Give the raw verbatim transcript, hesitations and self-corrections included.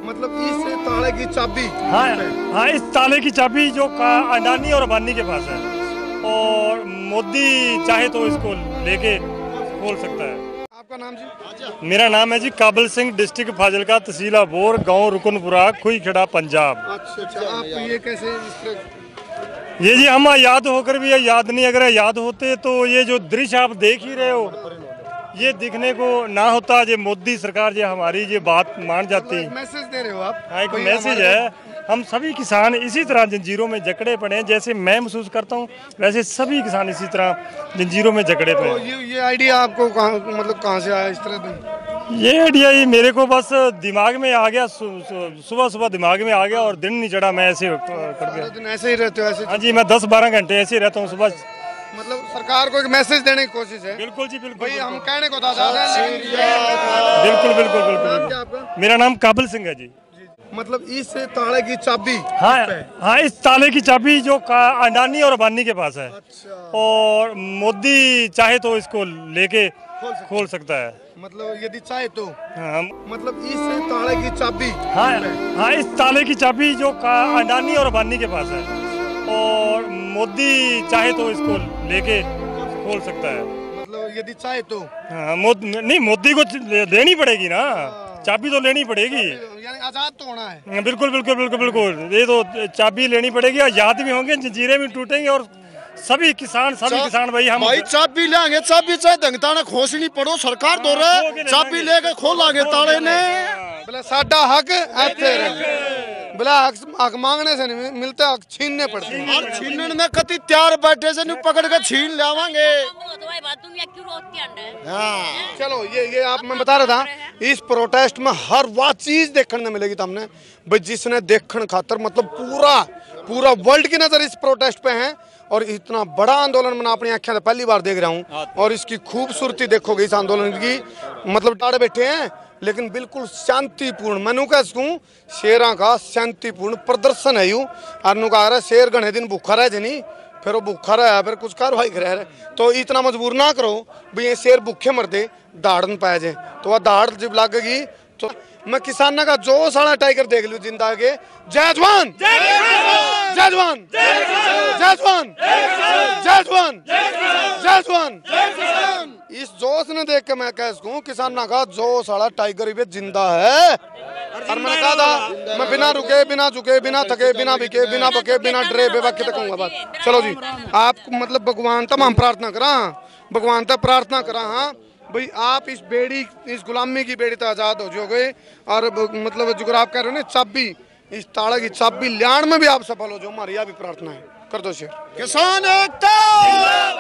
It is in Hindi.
मतलब इस ताले की चाबी। हाँ हाँ, इस ताले की चाबी जो अडानी और अंबानी के पास है और मोदी चाहे तो इसको लेके खोल सकता है। आपका नाम जी? मेरा नाम है जी काबल सिंह, डिस्ट्रिक्ट फाजिलका, तहसील अबोर, गांव रुकनपुरा, खुईखेड़ा, पंजाब। अच्छा अच्छा, आप ये कैसे ये जी हम याद होकर भी याद नहीं, अगर याद होते तो ये जो दृश्य आप देख ही रहे हो ये दिखने को ना होता। ये मोदी सरकार जो हमारी ये बात मान जाती। एक मैसेज दे रहे हो आप? हाँ, एक मैसेज है। हम सभी किसान इसी तरह जंजीरों में जकड़े पड़े हैं, जैसे मैं महसूस करता हूँ वैसे सभी किसान इसी तरह जंजीरों में जकड़े पड़े हैं। तो ये ये आइडिया आपको कहाँ, मतलब कहाँ से आया इस तरह? ये आइडिया ही मेरे को बस दिमाग में आ गया, सुबह सुबह दिमाग में आ गया और दिन नहीं चढ़ा, मैं ऐसे कर गया। दिन ऐसे ही रहते हो? ऐसे? हाँ जी, मैं दस बारह घंटे ऐसे ही रहता हूँ सुबह। मतलब सरकार को एक मैसेज देने की कोशिश है? बिल्कुल जी, बिल्कुल। भाई हम कहने को दादा बिल्कुल बिल्कुल बिल्कुल। मेरा नाम काबल सिंह है जी। मतलब इस ताले की चाबी। हाँ हाँ, इस ताले की चाबी जो अडानी और अंबानी के पास है। अच्छा। और मोदी चाहे तो इसको लेके खोल सकता है। मतलब यदि चाहे तो। हाँ, मतलब इस ताले की चाबी। हाँ हाँ, इस ताले की चाबी जो अडानी और अंबानी के पास है और मोदी चाहे तो इसको लेके खोल सकता है। मतलब यदि चाहे तो। हाँ, मोद, नहीं मोदी को लेनी पड़ेगी ना, चाबी तो लेनी पड़ेगी, यानी आजाद तो होना है। बिल्कुल बिल्कुल बिल्कुल बिल्कुल। ये तो चाबी लेनी पड़ेगी, आजाद भी होंगे, जंजीरें भी टूटेंगे और सभी किसान सभी किसान भाई हम भाई चाबी लेंगे, चाबी चाहे दंगताना खोसनी पड़ो, सरकार दो रहे चाबी लेके खोलांगे ताले ने। बोले साडा हक बोला हक, हक मांगने से नहीं मिलता, हक छीनने पड़ते हैं। और छीनने में कति त्यार बैठे से नहीं पकड़ के छीन लावांगे। हाँ। चलो ये ये आप मैं बता रहा था, इस प्रोटेस्ट में हर वह चीज देखने को मिलेगी तुमने भाई, जिसने देखने खातर मतलब पूरा पूरा वर्ल्ड की नजर इस प्रोटेस्ट पे है। और इतना बड़ा आंदोलन मैं अपनी आंखें से पहली बार देख रहा हूँ और इसकी खूबसूरती देखोगे इस आंदोलन की। मतलब टाड़े बैठे हैं लेकिन बिल्कुल शांतिपूर्ण, मैनू कह सकूँ शेरा का शांतिपूर्ण प्रदर्शन है यूँ। और कहा रहा शेर घने दिन भूखा रहे थे नहीं, फिर वो भूखा रहा फिर कुछ कार्रवाई कर रहे, तो इतना मजबूर ना करो भाई ये शेर भूखे मरते दाड़ न पाए जाए। तो वह दाड़ जब लगेगी तो मैं किसाना का जो सारा टाइगर देख लूँ जिंदा के। जय जवान जय जवान जय जवान जय जवान जय जवान। इस जोश ने देख के मैं कह सकूँ किसाना का जो सारा टाइगर भी जिंदा है। और मैंने कहा था मैं बिना रुके बिना झुके बिना थके बिना बिके बिना बके बिना डरे बेबाकी तक कहूँगा बात। चलो जी, आप मतलब भगवान तक हम प्रार्थना करा, भगवान तक प्रार्थना करा हाँ भाई आप इस बेड़ी, इस गुलामी की बेड़ी तो आज़ाद हो जाओगे। और मतलब जो आप कह रहे हो ना चाबी, इस ताले की चाबी लियाण में भी आप सफल हो जाओ, हमारी यह भी प्रार्थना है। कर दो शेर। किसान एकता।